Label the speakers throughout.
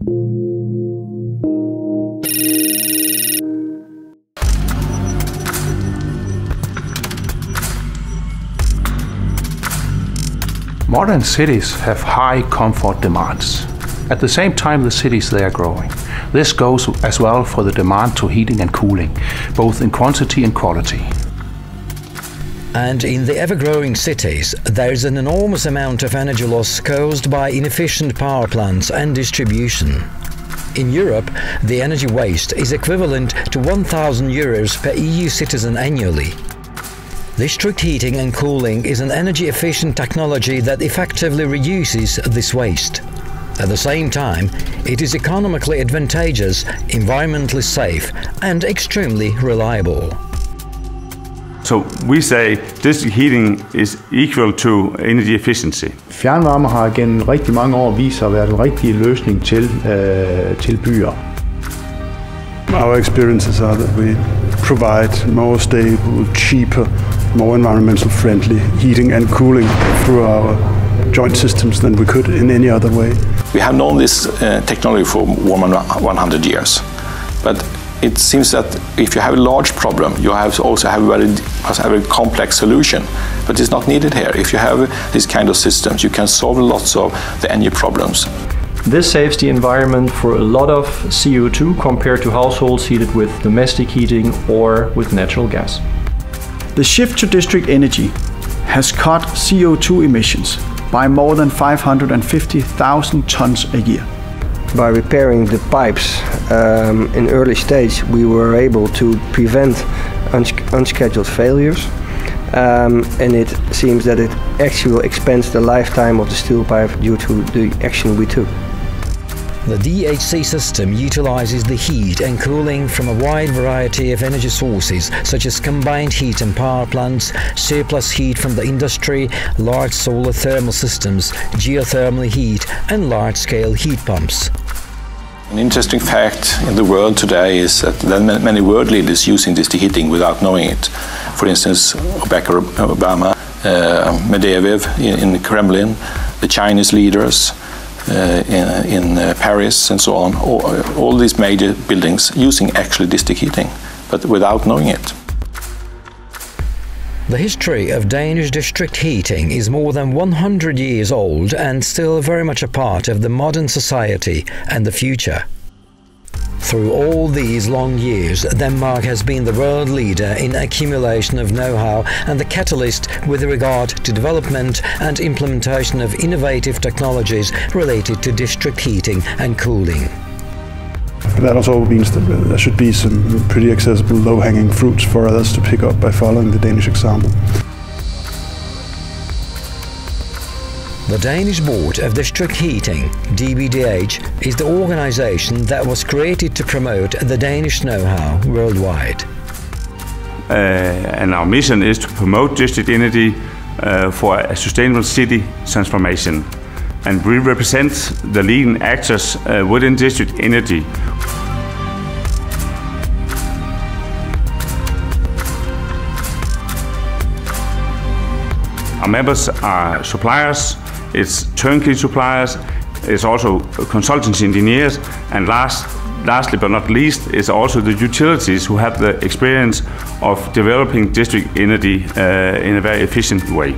Speaker 1: Modern cities have high comfort demands. At the same time, the cities they are growing. This goes as well for the demand to heating and cooling, both in quantity and quality.
Speaker 2: And in the ever-growing cities, there is an enormous amount of energy loss caused by inefficient power plants and distribution. In Europe, the energy waste is equivalent to €1,000 per EU citizen annually. District heating and cooling is an energy-efficient technology that effectively reduces this waste. At the same time, it is economically advantageous, environmentally safe, and extremely reliable.
Speaker 3: So we say district heating is equal to energy efficiency.
Speaker 4: Fjernvarme har gennem rigtig mange år vist sig at være den rigtige løsning til byer.
Speaker 5: Our experiences are that we provide more stable, cheaper, more environmental friendly heating and cooling through our joint systems than we could in any other way.
Speaker 6: We have known this technology for more than 100 years, but it seems that if you have a large problem, you also have a very complex solution, but it's not needed here. If you have these kind of systems, you can solve lots of the energy problems.
Speaker 7: This saves the environment for a lot of CO2 compared to households heated with domestic heating or with natural gas.
Speaker 8: The shift to district energy has cut CO2 emissions by more than 550,000 tons a year.
Speaker 9: By repairing the pipes in early stage, we were able to prevent unscheduled failures, and it seems that it actually extends the lifetime of the steel pipe due to the action we took.
Speaker 2: The DHC system utilizes the heat and cooling from a wide variety of energy sources, such as combined heat and power plants, surplus heat from the industry, large solar thermal systems, geothermal heat, and large-scale heat pumps.
Speaker 6: An interesting fact in the world today is that there are many world leaders using district heating without knowing it. For instance, Barack Obama, Medvedev in the Kremlin, the Chinese leaders, in Paris and so on, all these major buildings using actually district heating, but without knowing it.
Speaker 2: The history of Danish district heating is more than 100 years old and still very much a part of the modern society and the future. Through all these long years, Denmark has been the world leader in accumulation of know-how and the catalyst with regard to development and implementation of innovative technologies related to district heating and cooling.
Speaker 5: That also means that there should be some pretty accessible low-hanging fruits for others to pick up by following the Danish example.
Speaker 2: The Danish Board of District Heating, DBDH, is the organization that was created to promote the Danish know-how worldwide.
Speaker 3: And our mission is to promote district energy for a sustainable city transformation. And we represent the leading actors within district energy. Our members are suppliers, it's turnkey suppliers, it's also consultancy engineers, and lastly but not least, it's also the utilities who have the experience of developing district energy in a very efficient way.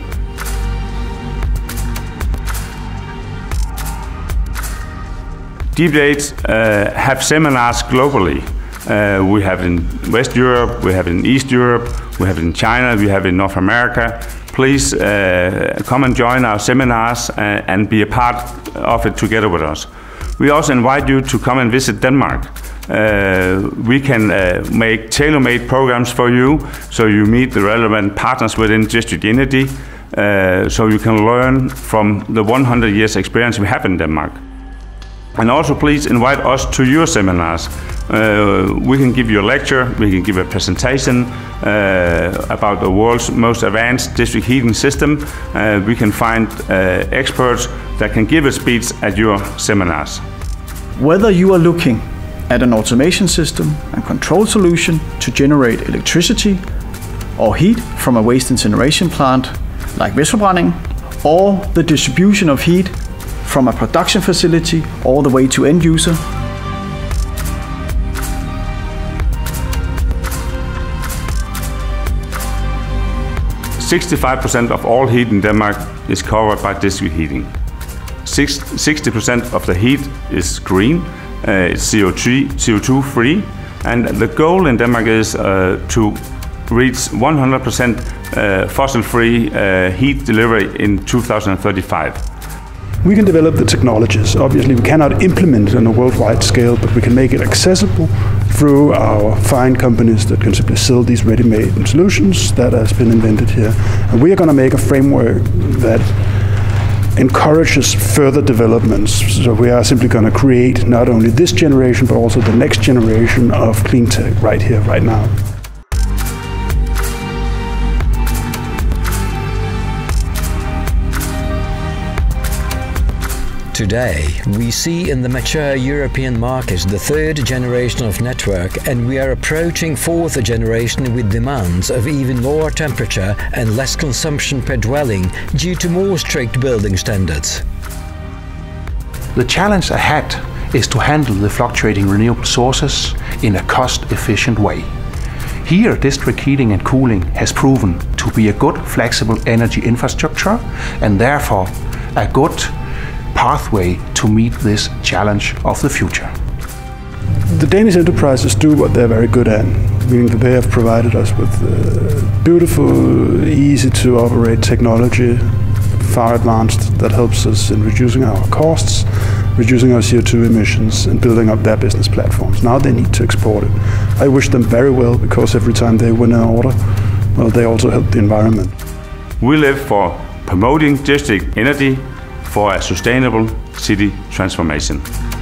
Speaker 3: DBDH have seminars globally. We have in West Europe, we have in East Europe, we have in China, we have in North America. Please come and join our seminars and be a part of it together with us. We also invite you to come and visit Denmark. We can make tailor-made programs for you, so you meet the relevant partners within district energy, so you can learn from the 100 years experience we have in Denmark. And also please invite us to your seminars. We can give you a lecture, we can give a presentation about the world's most advanced district heating system. We can find experts that can give a speech at your seminars.
Speaker 8: Whether you are looking at an automation system and control solution to generate electricity or heat from a waste incineration plant like Vestforbrænding, or the distribution of heat from a production facility all the way to end user.
Speaker 3: "65% of all heat in Denmark is covered by district heating. 60% of the heat is green, it's CO2 free, and the goal in Denmark is to reach 100% fossil-free heat delivery in 2035.
Speaker 5: We can develop the technologies. Obviously, we cannot implement it on a worldwide scale, but we can make it accessible through our fine companies that can simply sell these ready-made solutions that has been invented here. And we are going to make a framework that encourages further developments. So we are simply going to create not only this generation, but also the next generation of clean tech right here, right now.
Speaker 2: Today, we see in the mature European markets the third generation of network, and we are approaching fourth generation with demands of even lower temperature and less consumption per dwelling due to more strict building standards.
Speaker 1: The challenge ahead is to handle the fluctuating renewable sources in a cost-efficient way. Here, district heating and cooling has proven to be a good flexible energy infrastructure and therefore a good pathway to meet this challenge of the future.
Speaker 5: The Danish enterprises do what they're very good at, meaning that they have provided us with beautiful, easy to operate technology, far advanced, that helps us in reducing our costs, reducing our CO2 emissions, and building up their business platforms. Now they need to export it. I wish them very well, because every time they win an order, well, they also help the environment.
Speaker 3: We live for promoting district energy for a sustainable city transformation.